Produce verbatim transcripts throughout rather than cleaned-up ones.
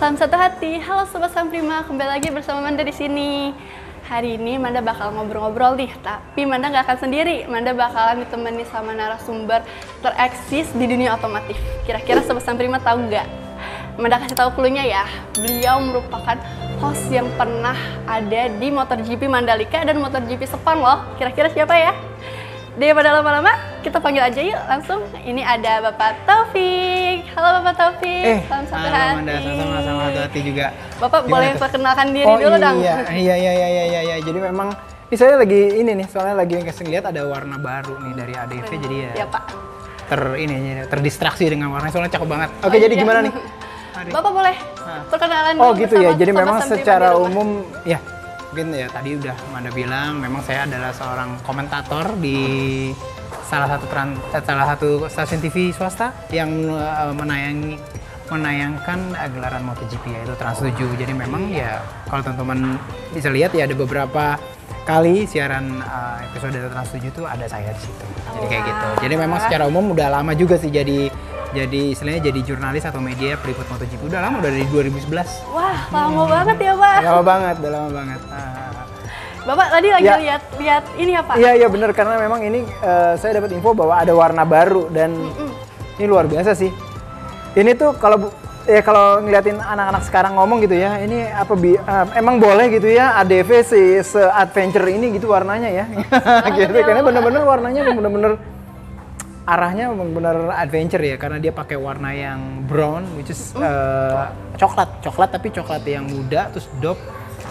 Salam satu hati. Halo Sobat Samprima, kembali lagi bersama Manda di sini. Hari ini Manda bakal ngobrol-ngobrol nih, tapi Manda nggak akan sendiri. Manda bakalan ditemani sama narasumber tereksis di dunia otomotif. Kira-kira Sobat Samprima tahu nggak? Manda kasih tahu clue-nya ya. Beliau merupakan host yang pernah ada di MotoGP Mandalika dan MotoGP Sepang loh. Kira-kira siapa ya? Daripada lama-lama, kita panggil aja yuk langsung. Ini ada Bapak Taufik. Halo Bapak Taufik. Eh, salam satu halo hati. Manda, sama-sama sama satu hati juga. Bapak Gimana boleh tuh? perkenalkan diri oh, dulu iya, dong. Iya, iya, iya, iya, iya, iya. Jadi memang, ini saya lagi ini nih, soalnya lagi kasih lihat ada warna baru nih dari A D V, jadi ya, Ya Pak. ter ini terdistraksi dengan warna, soalnya cakep banget. Oke, Oh, jadi iya. gimana nih? Mari. Bapak boleh Nah. perkenalan Oh dulu gitu ya, bersama jadi Sobat memang Samprima secara di rumah. umum, ya mungkin ya tadi udah Manda bilang, memang saya adalah seorang komentator di salah satu tran, eh, salah satu stasiun T V swasta yang uh, menayangi menayangkan uh, gelaran MotoGP, yaitu Trans tujuh. Jadi memang ya kalau teman-teman bisa lihat ya ada beberapa kali siaran uh, episode Trans tujuh itu ada saya di situ. Jadi kayak gitu. Jadi memang secara umum udah lama juga sih jadi jadi istilahnya jadi jurnalis atau media peliput MotoGP. Udah lama, udah dari dua ribu sebelas. Wah, lama banget ya Pak. Lama banget, udah lama banget. Ah. Bapak tadi lagi Ya. lihat-lihat ini ya Pak? Iya, iya bener, karena memang ini uh, saya dapat info bahwa ada warna baru dan Mm-mm. ini luar biasa sih. Ini tuh kalau bu- ya kalau ngeliatin anak-anak sekarang ngomong gitu ya, ini apa bi- uh, emang boleh gitu ya A D V si se-adventure ini gitu warnanya ya. Gitu, ya, karena Pak. bener-bener warnanya bener-bener arahnya bener-bener adventure ya, karena dia pakai warna yang brown, which is uh, coklat, coklat tapi coklat yang muda, terus dop.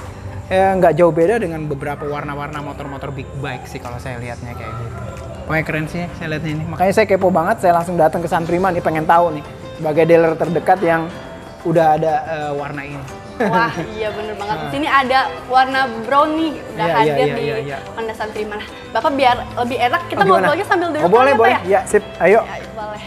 Ya nggak jauh beda dengan beberapa warna-warna motor-motor big bike sih kalau saya lihatnya kayak gitu. Pokoknya keren sih saya lihatnya ini. Makanya saya kepo banget, saya langsung datang ke Samprima nih, pengen tahu nih sebagai dealer terdekat yang udah ada uh, warna ini. Wah, iya bener banget. Di sini ada warna brown nih, udah Iya, hadir iya, iya, di iya, iya. Honda Samprima. Nah, Bapak biar lebih enak, kita Oh, gimana? ngobrolnya sambil duduk. Oh boleh, ya, Pak, boleh. ya? Ya, sip. Ayo. Ya, boleh.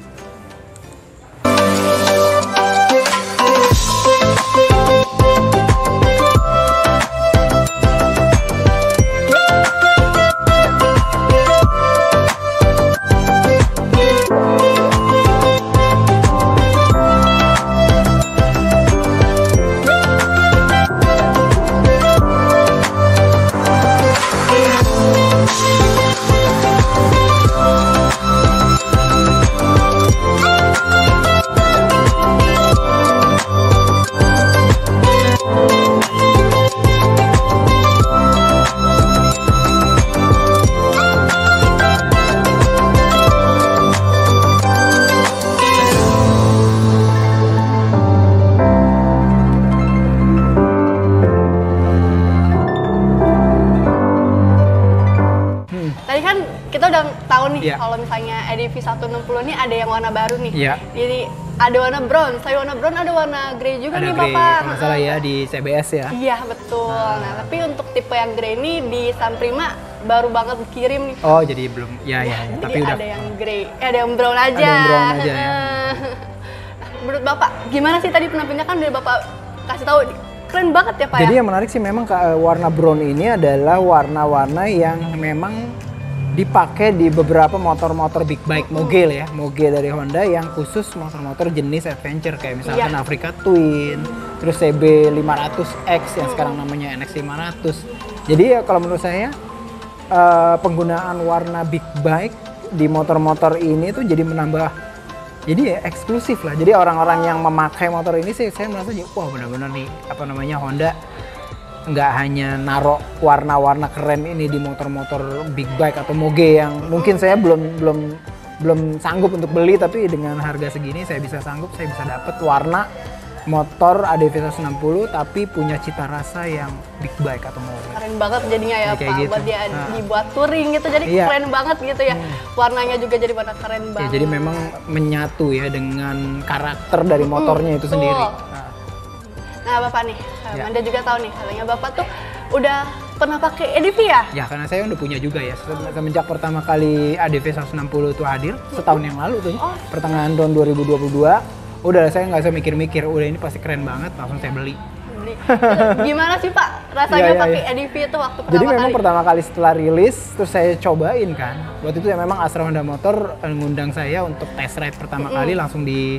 Tadi kan kita udah tahu nih Iya. kalau misalnya E D V seratus enam puluh ini ada yang warna baru nih. Iya. Jadi ada warna brown, selain warna brown ada warna grey juga Ada nih grey, Bapak. kalau nggak salah ya di C B S ya. Iya betul. Nah, tapi untuk tipe yang grey ini di Samprima baru banget dikirim nih. Oh jadi belum, ya ya, ya. Jadi Tapi udah. ada yang grey, eh, ada yang brown aja. Ada yang brown aja, ya. Nah, menurut Bapak, gimana sih tadi penampilannya kan dari Bapak kasih tahu keren banget ya Pak Jadi ya? yang menarik sih memang ke- warna brown ini adalah warna-warna yang memang dipakai di beberapa motor-motor big bike mogel ya, mogel dari Honda yang khusus motor-motor jenis adventure kayak misalkan Iya. Africa Twin, terus C B lima ratus X yang sekarang namanya N X lima ratus. Jadi ya kalau menurut saya eh, penggunaan warna big bike di motor-motor ini tuh jadi menambah, jadi ya eksklusif lah. Jadi orang-orang yang memakai motor ini sih saya merasa ya, wah benar-benar nih apa namanya Honda nggak hanya narok warna-warna keren ini di motor-motor big bike atau moge yang mungkin saya belum belum belum sanggup untuk beli, tapi dengan harga segini saya bisa sanggup, saya bisa dapat warna motor A D V seratus enam puluh tapi punya cita rasa yang big bike atau moge. Keren banget jadinya ya Ya, kayak Pak, gitu. buat dia Nah. dibuat touring gitu, jadi Iya. keren banget gitu ya. Warnanya juga jadi warna keren Ya, banget. jadi memang menyatu ya dengan karakter dari motornya itu betul. sendiri. Nah, Nah Bapak nih, Ya. Anda juga tahu nih, katanya Bapak tuh udah pernah pakai E D V ya? ya karena saya udah punya juga ya, Se- semenjak pertama kali A D V seratus enam puluh itu hadir setahun yang lalu tuh, Oh. pertengahan tahun dua ribu dua puluh dua, udah saya nggak usah mikir-mikir, udah ini pasti keren banget, langsung saya beli. Beli. Gimana sih Pak rasanya Iya, iya, pakai iya. E D V itu waktu pertama Jadi memang kali? pertama kali setelah rilis, terus saya cobain kan. Waktu itu ya memang Astra Honda Motor ngundang saya untuk test ride pertama kali langsung di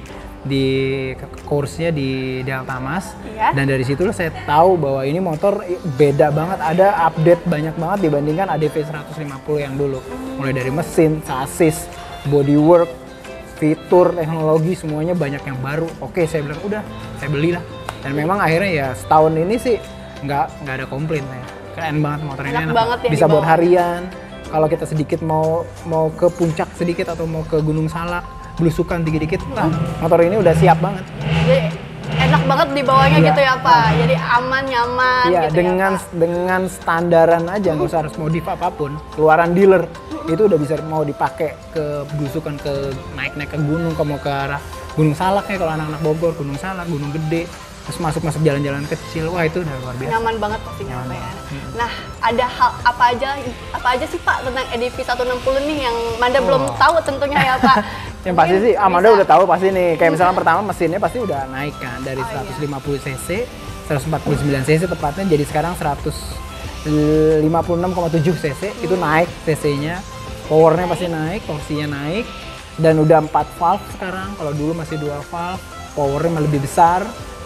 di course-nya di Delta Mas. Iya. Dan dari situ saya tahu bahwa ini motor beda banget, ada update banyak banget dibandingkan A D V seratus lima puluh yang dulu. Mulai dari mesin, chassis, bodywork, fitur, teknologi, semuanya banyak yang baru. Oke, saya bilang udah, saya belilah. Dan memang akhirnya ya setahun ini sih nggak nggak ada komplain ya. Keren banget motor ini, Enak enak banget ya bisa buat dibawa. harian. Kalau kita sedikit mau mau ke puncak sedikit atau mau ke Gunung Salak, belusukan dikit-dikit, nah, motor ini udah siap banget. Jadi enak banget dibawanya Iya. gitu ya Pak. Jadi aman, nyaman Iya, gitu dengan ya Pak. dengan standaran aja, nggak usah harus modif apapun. Keluaran dealer itu udah bisa mau dipakai ke belusukan, ke naik-naik ke gunung, ke mau ke arah Gunung Salak ya kalau anak-anak Bogor, Gunung Salak, Gunung Gede, terus masuk-masuk jalan-jalan kecil, wah itu udah luar biasa. Nyaman banget pastinya Nyaman Pak ya. banget. Hmm. Nah, ada hal apa aja apa aja sih Pak tentang E D V seratus enam puluh nih yang Manda belum Oh. tahu tentunya ya Pak. Yang pasti Mungkin sih Amanda bisa- udah tahu pasti nih. Kayak misalnya pertama mesinnya pasti udah naik kan dari Oh, iya. seratus lima puluh cc, seratus empat puluh sembilan cc tepatnya jadi sekarang seratus lima puluh enam koma tujuh cc itu naik cc-nya. Powernya pasti naik, torsinya naik dan udah empat valve sekarang. Kalau dulu masih dua valve, powernya malah lebih besar.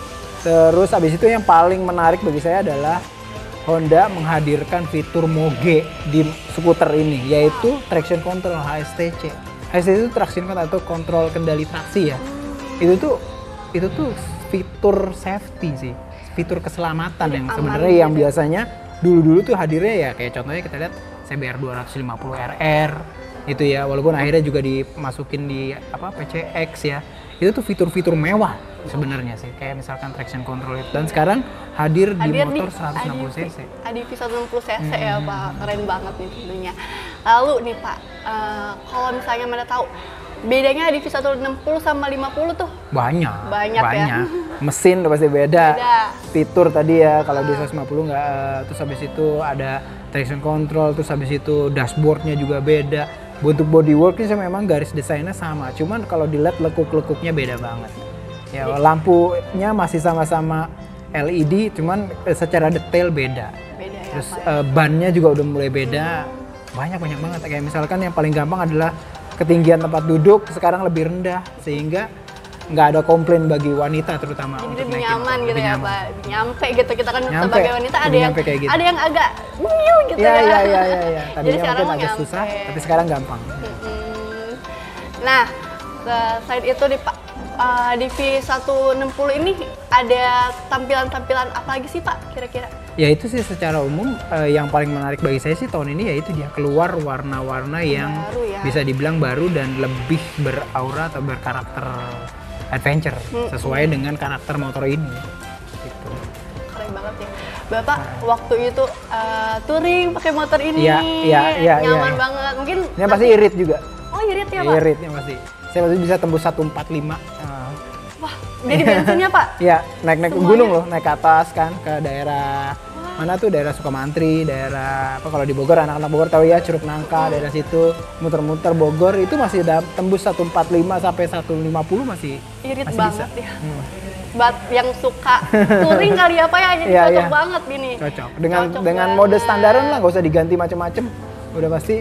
Terus habis itu yang paling menarik bagi saya adalah Honda menghadirkan fitur Moge di skuter ini, yaitu traction control H S T C. H S T C itu traction control atau kontrol kendali traksi ya. Itu tuh itu tuh fitur safety sih, fitur keselamatan Jadi yang aman sebenarnya gitu. yang biasanya dulu-dulu tuh hadirnya ya kayak contohnya kita lihat C B R dua lima nol R R itu ya, walaupun akhirnya juga dimasukin di apa P C X ya. Itu tuh fitur-fitur mewah sebenarnya sih, kayak misalkan traction control itu. Dan sekarang hadir, Hadir di motor seratus enam puluh cc. A D V seratus enam puluh cc ya Hmm. Pak, keren banget nih tentunya. Lalu nih Pak, eh, kalau misalnya Manda tahu bedanya A D V seratus enam puluh sama lima puluh tuh Banyak, Banyak ya. Mesin udah pasti beda. Beda. Fitur tadi ya, kalau di seratus lima puluh nggak, eh, terus habis itu ada traction control, terus habis itu dashboardnya juga beda. Bentuk bodyworknya sih memang garis desainnya sama, cuman kalau dilihat lekuk-lekuknya beda banget. Ya, lampunya masih sama-sama L E D, cuman eh, secara detail beda. beda ya Terus Pak. eh, bannya juga udah mulai beda, banyak-banyak banget. Kayak misalkan yang paling gampang adalah ketinggian tempat duduk sekarang lebih rendah, sehingga nggak ada komplain bagi wanita terutama. Jadi untuk lebih naikin nyaman motor. gitu Lebih ya nyaman. Pak, nyampe gitu kita kan Nyampe, sebagai wanita ada lebih yang nyampe kayak gitu. ada yang agak mungil gitu Iya, ya. iya, iya, iya. Ya. Jadi Tadinya sekarang mungkin agak nyampe. susah, tapi sekarang gampang. Mm-mm. Nah, ke- selain itu di Pak, eh, D V seratus enam puluh ini ada tampilan-tampilan apa lagi sih Pak kira-kira? Ya itu sih secara umum eh, yang paling menarik bagi saya sih tahun ini yaitu dia keluar warna-warna yang Baru ya. bisa dibilang baru dan lebih beraura atau berkarakter adventure Hmm. sesuai dengan karakter motor ini. Gitu. Keren banget ya. Bapak waktu itu eh, touring pakai motor ini. Iya, iya, iya, Nyaman iya. banget. Mungkin Ini pasti irit juga. Oh, irit ya, Pak? Iritnya pasti. Saya pasti bisa tembus seratus empat puluh lima. Eh, Wah, jadi bensinnya, Pak. Iya, naik-naik ke Semuanya? gunung loh, naik ke atas kan ke daerah mana tuh daerah Sukamantri, daerah apa kalau di Bogor anak-anak Bogor tahu ya Curug Nangka, daerah situ muter-muter Bogor itu masih ada tembus seratus empat puluh lima sampai seratus lima puluh masih Irit masih banget bisa. ya. Hmm, Buat yang suka touring kali apa ya, jadi Iya, cocok iya. banget gini. cocok dengan Cocok dengan banget. mode standaran lah, nggak usah diganti macem-macem, udah pasti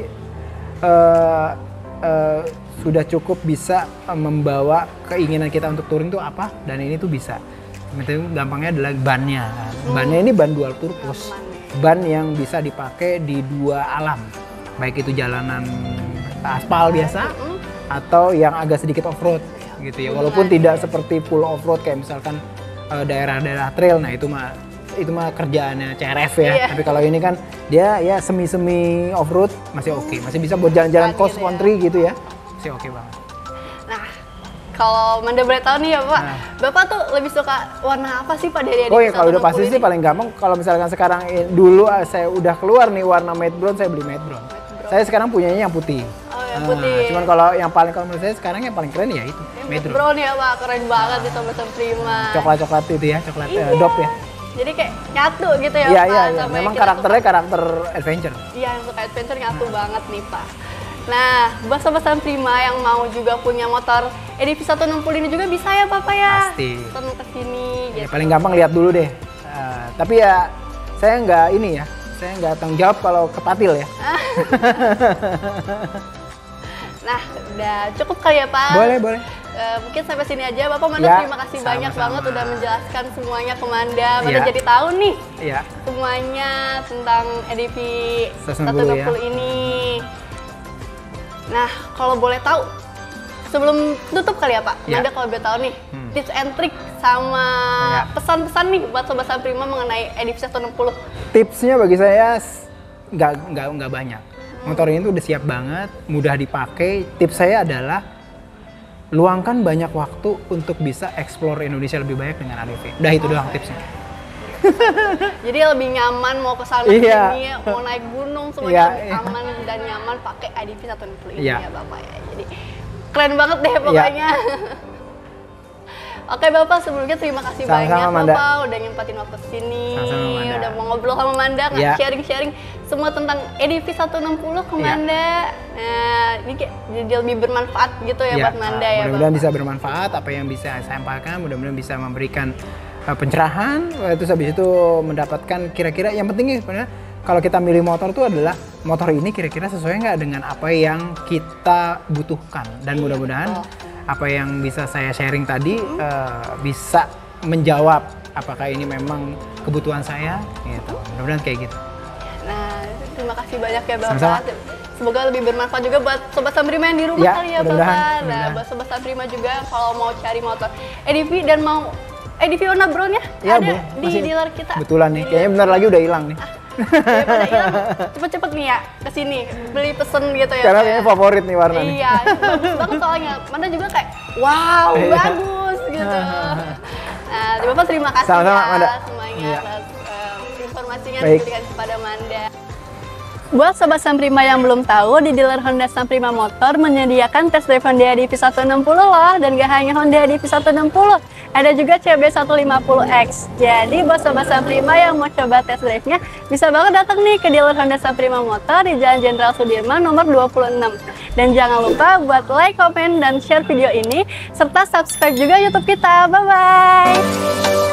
eh, eh, sudah cukup bisa eh, membawa keinginan kita untuk touring tuh apa, dan ini tuh bisa. Itu gampangnya adalah bannya kan. Bannya ini ban dual purpose. Ban yang bisa dipakai di dua alam. Baik itu jalanan aspal biasa atau yang agak sedikit off-road gitu ya. Walaupun tidak seperti full off-road kayak misalkan eh, daerah-daerah trail, nah itu mah itu mah kerjaannya C R F ya. Iya. Tapi kalau ini kan dia ya semi-semi off-road masih oke. Masih bisa buat jalan-jalan Ban cross gitu ya. country gitu ya. Masih oke banget. Nah, kalau Manda boleh tahu nih ya Pak, Nah. Bapak tuh lebih suka warna apa sih Pak dari Oh ya, kalau udah seratus enam puluh pasti ini? sih paling gampang kalau misalkan sekarang eh, dulu ah, saya udah keluar nih warna matte brown, saya beli matte brown. Saya sekarang punyanya yang putih. Oh, yang Ah, putih. cuman kalau yang paling kalau menurut saya sekarang yang paling keren ya itu matte brown. Brown ya Pak, keren banget di Sobat Prima. Coklat-coklat itu ya, coklat eh, Iya. dop ya. Jadi kayak nyatu gitu ya Iya Pak. iya iya. sama yang Memang kita karakternya karakter adventure. suka. Iya, yang suka adventure nyatu banget nih Pak. Nah, buat Sobat Prima yang mau juga punya motor E D V seratus enam puluh ini juga bisa ya Bapak ya? Pasti. Pesan ke sini Ya, gitu. paling gampang lihat dulu deh. Ah, tapi ya saya nggak ini ya, saya nggak tanggung jawab kalau kepatil ya. Nah, udah cukup kali ya Pak? Boleh boleh. uh, mungkin sampai sini aja. Bapak Manda Ya, terima kasih sama-sama. banyak banget udah menjelaskan semuanya ke Manda. Manda Ya. jadi tahu nih Ya. semuanya tentang E D V seratus seratus enam puluh enam puluh ya. ini. Nah, kalau boleh tahu, sebelum tutup kali ya Pak, Ya. Manda kalau boleh tahu nih, Hmm. tips and trick sama Ya. pesan-pesan nih buat Sobat Samprima mengenai E D V seratus enam puluh. Tipsnya bagi saya s- nggak nggak nggak banyak. Motor ini tuh udah siap banget, mudah dipakai. Tips saya adalah luangkan banyak waktu untuk bisa explore Indonesia lebih banyak dengan A D V. Udah itu doang tipsnya. Jadi lebih nyaman mau ke sana Iya. sini, mau naik gunung semuanya Iya, lebih iya. aman dan nyaman pakai E D V seratus enam puluh ini Iya. ya Bapak ya. Jadi keren banget deh pokoknya. Oke Bapak, sebelumnya terima kasih Sama-sama, banyak Manda. Bapak udah nyempatin waktu sini, Sama-sama, Manda. udah mau ngobrol sama Manda, nggak Iya. sharing-sharing semua tentang E D V seratus enam puluh ke Iya. Manda. Nah, ini kayak jadi lebih bermanfaat gitu ya, buat Manda ya mudah-mudahan Bapak. bisa bermanfaat apa yang bisa saya sampaikan, mudah-mudahan bisa memberikan uh, pencerahan, uh, terus habis itu mendapatkan kira-kira yang penting sebenarnya kalau kita milih motor itu adalah motor ini kira-kira sesuai nggak dengan apa yang kita butuhkan, dan Iya, mudah-mudahan betul. apa yang bisa saya sharing tadi uh, bisa menjawab apakah ini memang kebutuhan saya, gitu. Mudah-mudahan kayak gitu. Nah, terima kasih banyak ya Bapak. Sama-sama. Semoga lebih bermanfaat juga buat Sobat Samprima yang di rumah Ya, kali ya mudah-mudahan, Bapak. Nah, mudah-mudahan. buat Sobat Samprima juga kalau mau cari motor E D V dan mau E D V warna brownnya Ya, ada Bu. di Masih- dealer kita. Betulan nih, Di kayaknya bentar lagi udah hilang nih. Daripada hilang, cepet-cepet nih ya ke sini beli pesen gitu ya. Karena Pak, kayaknya ya. favorit nih warna nih. Iya, bagus banget soalnya. Mana juga kayak wow, Iya. bagus gitu. Nah, Bapak terima kasih Sama-sama, ya Manda. semuanya Iya. atas eh, informasinya yang Baik. diberikan kepada Manda. Buat Sobat Samprima yang belum tahu, di dealer Honda Samprima Motor menyediakan test drive Honda E D V seratus enam puluh loh. Dan gak hanya Honda E D V seratus enam puluh, ada juga C B seratus lima puluh X. Jadi buat Sobat Samprima yang mau coba test drive-nya, bisa banget datang nih ke dealer Honda Samprima Motor di Jalan Jenderal Sudirman nomor dua puluh enam. Dan jangan lupa buat like, komen, dan share video ini, serta subscribe juga YouTube kita. Bye-bye!